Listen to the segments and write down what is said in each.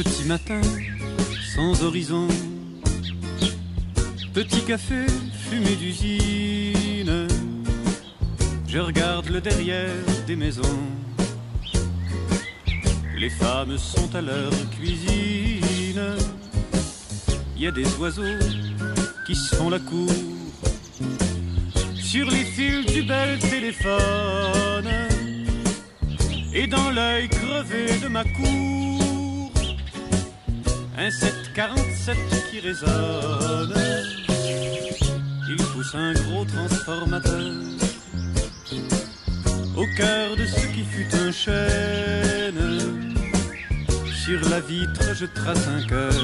Petit matin, sans horizon, petit café fumé d'usine, je regarde le derrière des maisons. Les femmes sont à leur cuisine, il y a des oiseaux qui se font la cour sur les fils du bel téléphone. Et dans l'œil crevé de ma cour, un 747 qui résonne. Il pousse un gros transformateur au cœur de ce qui fut un chêne. Sur la vitre je trace un cœur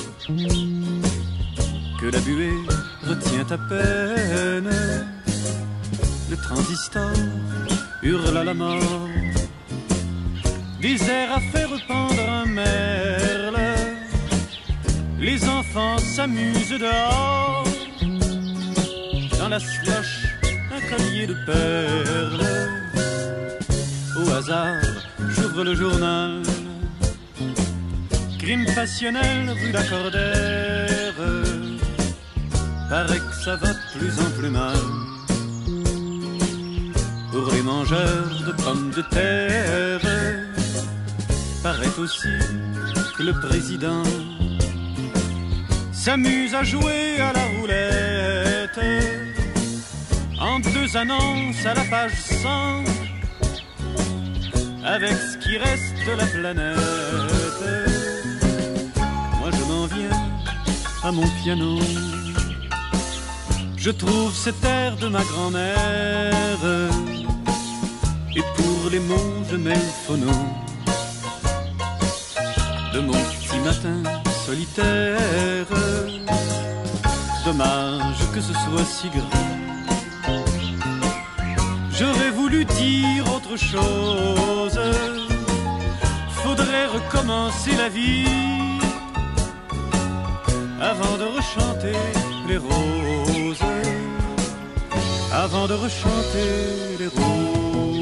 que la buée retient à peine. Le transistor hurle à la mort, des airs à faire pendre un merle. Les enfants s'amusent dehors, dans la slush un collier de perles. Au hasard j'ouvre le journal, crime passionnel rue Lacordaire. Paraît que ça va de plus en plus mal pour les mangeurs de pommes de terre. Paraît aussi que le président s'amuse à jouer à la roulette, en deux annonces à la page 100, avec ce qui reste de la planète. Moi je m'en viens à mon piano, je trouve cet air de ma grand-mère, et pour les mots je mets le phono de mon petit matin solitaire. Dommage que ce soit si grand, j'aurais voulu dire autre chose. Faudrait recommencer la vie avant de rechanter les roses, avant de rechanter les roses.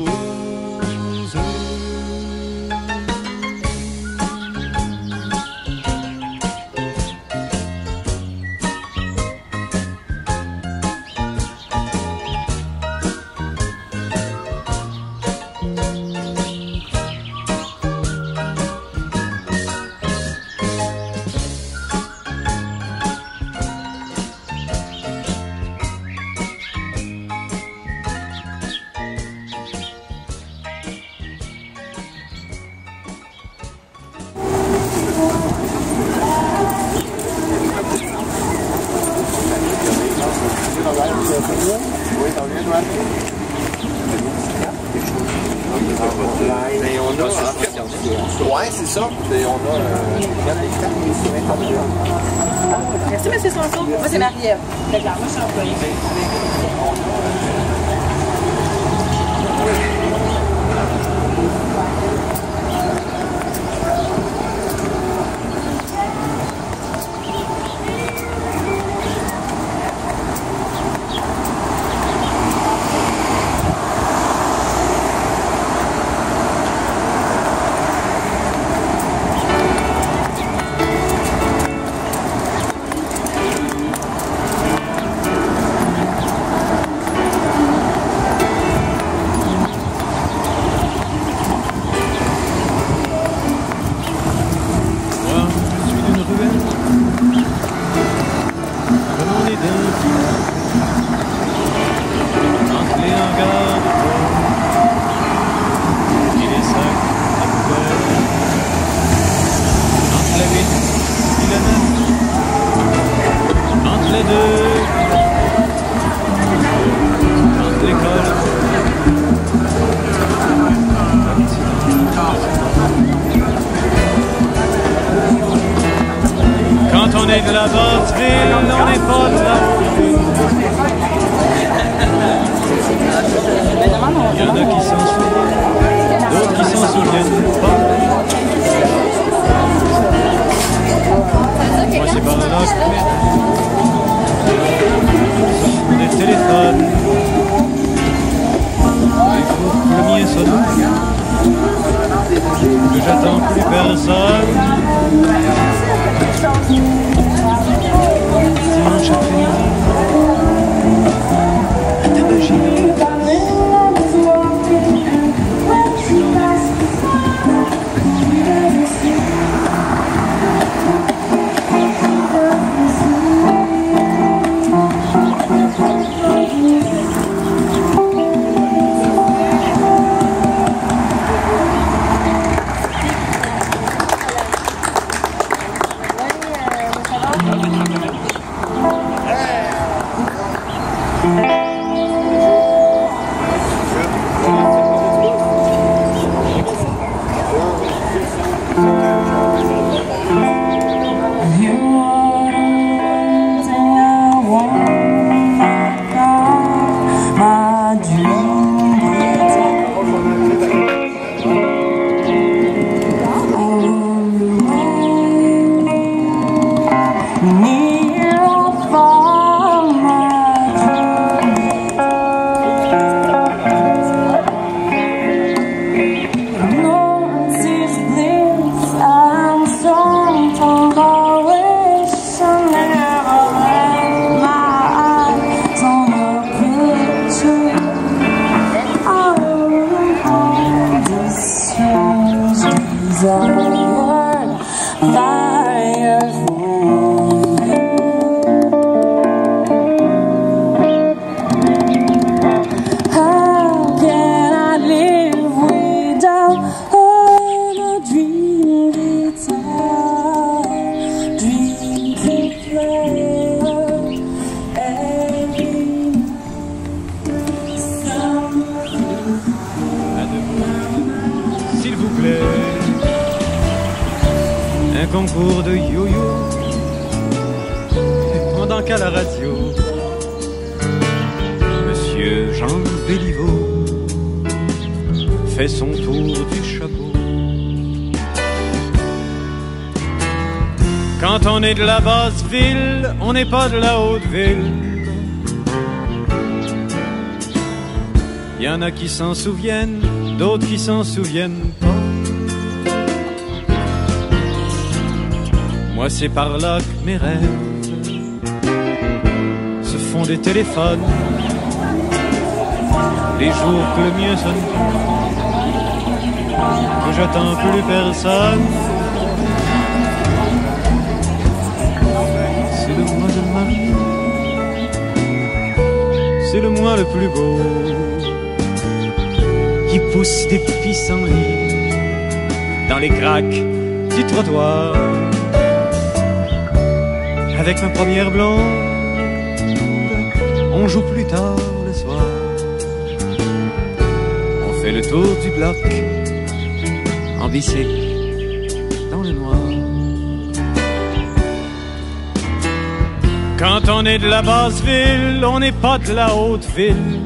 Ouais, c'est ça. Et on a merci, monsieur Sanson. Moi, c'est Marie-Ève. D'accord, moi, je suis employée. Quand on est de la basse ville, on n'est pas de la haute ville. Il y en a qui s'en souviennent, d'autres qui s'en souviennent pas. Moi c'est par là que des téléphones. Il faut que le mien sonne, que j'attends plus personne. desired fire from how can I live without a dream guitar, dream to play every summer. S'il vous plaît, un concours de yo-yo pendant qu'à la radio Monsieur Jean Béliveau fait son tour du chapeau. Quand on est de la basse ville, on n'est pas de la haute ville. Il y en a qui s'en souviennent, d'autres qui s'en souviennent pas. Moi c'est par là que mes rêves se font des téléphones. Les jours que le mien sonne plus, que j'attends plus personne. C'est le mois de mars, c'est le mois le plus beau, qui pousse des pissenlits dans les craques du trottoir. Avec ma première blonde, on joue plus tard le soir. On fait le tour du bloc en bicycle dans le noir. Quand on est de la basse ville, on n'est pas de la haute ville.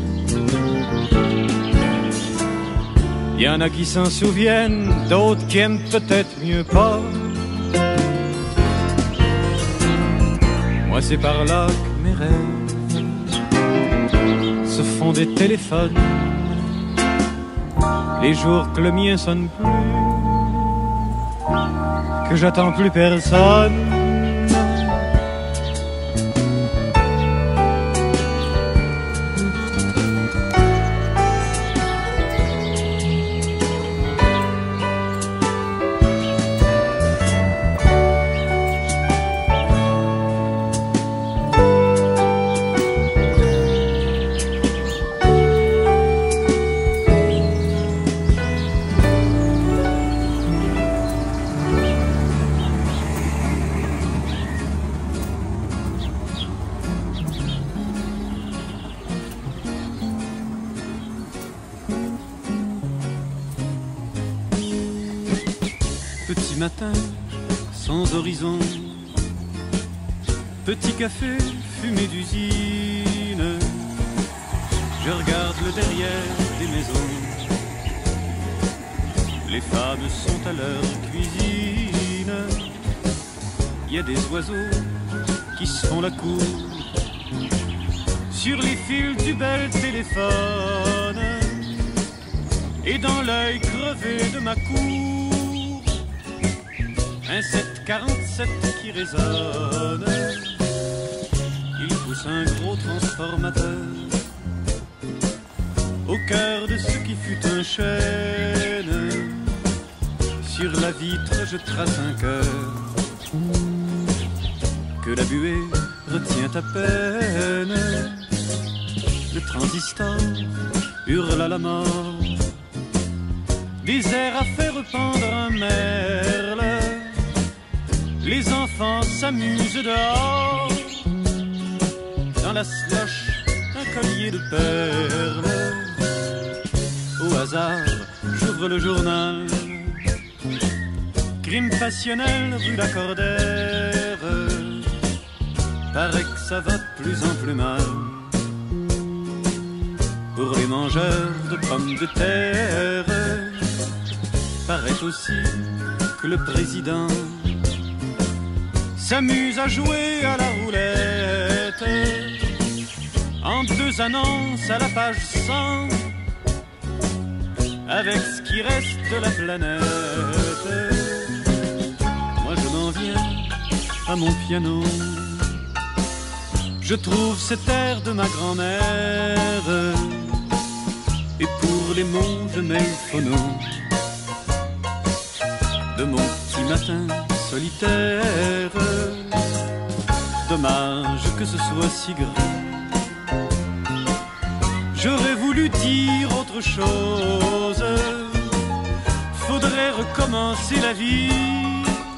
Il y en a qui s'en souviennent, d'autres qui aiment peut-être mieux pas. Moi c'est par là que mes rêves se font des téléphones. Les jours que le mien sonne plus, que j'attends plus personne. Petit matin, sans horizon, petit café fumé d'usine. Je regarde le derrière des maisons. Les femmes sont à leur cuisine. Il y a des oiseaux qui se font la cour sur les fils du bel téléphone. Et dans l'œil crevé de ma cour, un 747 qui résonne. Il pousse un gros transformateur au cœur de ce qui fut un chêne. Sur la vitre je trace un cœur que la buée retient à peine. Le transistor hurle à la mort, des airs à faire pendre un merle. Les enfants s'amusent dehors, dans la slush un collier de perles. Au hasard, j'ouvre le journal, crime passionnel rue Lacordaire. Paraît que ça va de plus en plus mal pour les mangeurs de pommes de terre. Paraît aussi que le président s'amuse à jouer à la roulette, en 2 annonces à la page 100, avec ce qui reste de la planète. Moi je m'en viens à mon piano, je trouve cet air de ma grand-mère, et pour les mots je mets le phono. de mon petit matin solitaire. Dommage que ce soit si grave. J'aurais voulu dire autre chose. Faudrait recommencer la vie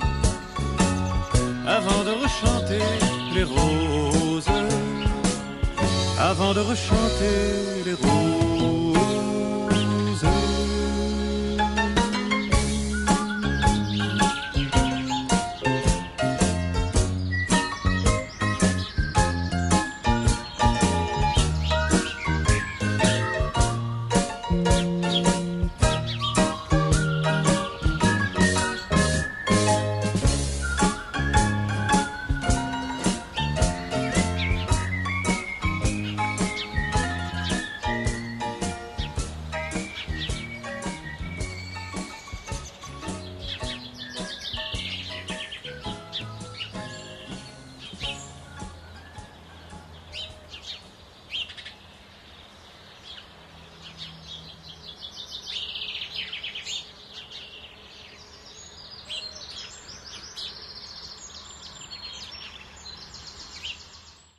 avant de rechanter les roses. Avant de rechanter les roses.